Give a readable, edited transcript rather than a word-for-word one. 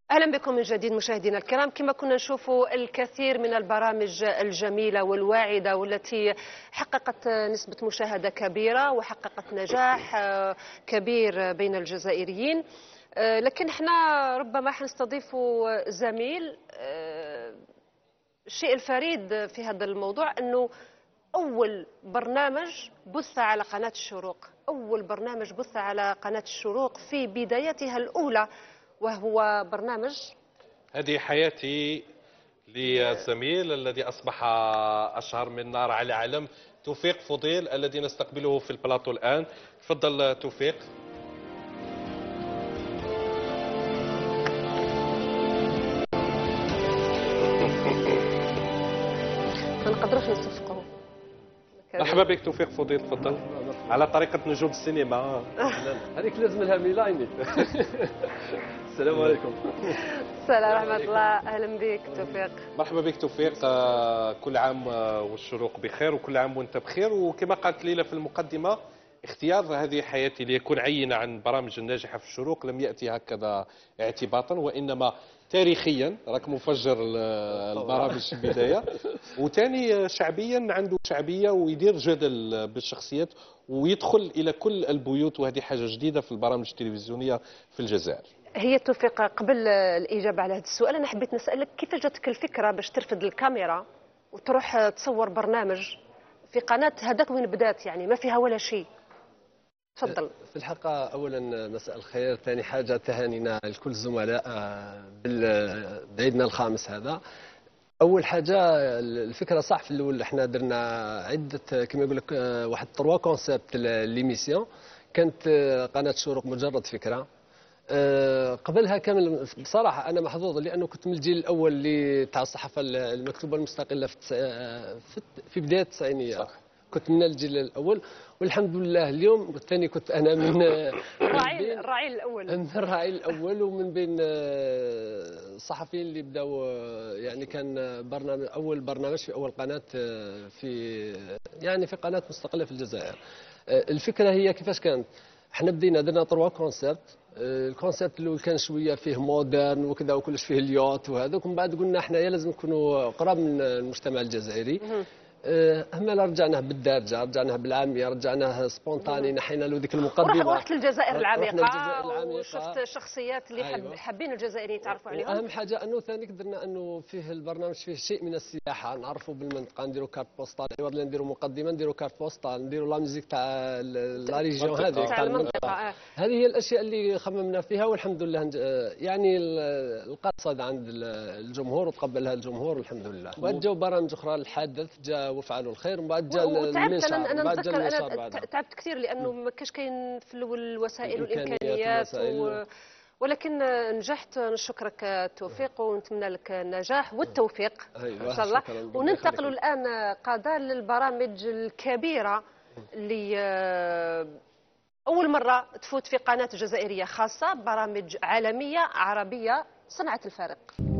أهلا بكم من جديد مشاهدينا الكرام. كما كنا نشوف الكثير من البرامج الجميلة والواعدة والتي حققت نسبة مشاهدة كبيرة وحققت نجاح كبير بين الجزائريين، لكن احنا ربما حنستضيف زميل. الشيء الفريد في هذا الموضوع أنه أول برنامج بث على قناة الشروق، أول برنامج بث على قناة الشروق في بدايتها الأولى، وهو برنامج هذه حياتي للزميل الذي أصبح أشهر من نار على علم، توفيق فضيل، الذي نستقبله في البلاطو الآن. تفضل توفيق. ما نقدروش نصفقه. مرحبا بك توفيق فضيل، تفضل. على طريقة نجوم السينما. هذيك لازم لها ميلايني. السلام عليكم. السلام ورحمة الله، أهلا بك توفيق. مرحبا بك توفيق، كل عام والشروق بخير وكل عام وانت بخير. وكما قالت ليلى في المقدمة، اختيار هذه حياتي ليكون عينة عن برامج الناجحة في الشروق لم يأتي هكذا اعتباطا، وإنما تاريخيا. راك مفجر البرامج في البداية، وثاني شعبيا عنده شعبية ويدير جدل بالشخصيات ويدخل إلى كل البيوت، وهذه حاجة جديدة في البرامج التلفزيونية في الجزائر. هي توفيق، قبل الإجابة على هذا السؤال أنا حبيت نسألك كيف جاتك الفكرة باش ترفد الكاميرا وتروح تصور برنامج في قناة هذاك وين بدات، يعني ما فيها ولا شيء؟ تفضل. في الحقيقة أولا مساء الخير، ثاني حاجة تهانينا لكل الزملاء بعيدنا الخامس هذا. أول حاجة الفكرة صح، في الأول احنا درنا عدة كما يقول لك واحد 3 كونسيبت ليميسيون. كانت قناة الشروق مجرد فكرة. قبلها كامل بصراحة أنا محظوظ لأنه كنت من الجيل الأول اللي تاع الصحافة المكتوبة المستقلة في بداية التسعينيات. كنت من الجيل الأول والحمد لله. اليوم ثاني كنت أنا من الراعي الأول، من الراعي الأول، ومن بين الصحفيين اللي بداوا. يعني كان أول برنامج في أول قناة في قناة مستقلة في الجزائر. الفكرة هي كيفاش كانت. احنا بدينا درنا 3 كونسيبت. الكونسيبت الاول كان شويه فيه مودرن وكذا وكلش فيه اليوت وهذاك، ومن بعد قلنا احنا لازم نكونوا قراب من المجتمع الجزائري. اما رجعناه بالدارجه، رجعناه بالعاميه، رجعناه سبونتاني، نحينا له ذيك المقدمه. رحت للجزائر العميقه وشفت الشخصيات اللي حابين الجزائريين يتعرفوا عليهم. واهم حاجه انه ثاني درنا انه فيه البرنامج فيه شيء من السياحه، نعرفوا بالمنطقه، نديروا كارت بوستال، عوض لا نديروا مقدمه نديروا كارت بوستال، نديروا لا ميوزيك تاع لا ريجيون هذه تاع المنطقه. هذه هي الاشياء اللي خممنا فيها، والحمد لله يعني القصد عند الجمهور وتقبلها الجمهور والحمد لله. وبعد جاوا برامج اخرى، الحادث جاء وفعلوا الخير، ومن بعد جاء المنشار. انا نتذكر انا تعبت كثير لانه ما كاش كاين في الاول الوسائل والامكانيات ولكن نجحت. نشكرك توفيق ونتمنى لك النجاح والتوفيق ان شاء الله. وننتقل الان قادة للبرامج الكبيره اللي اول مره تفوت في قناه جزائريه خاصه، برامج عالميه عربيه صنعت الفارق.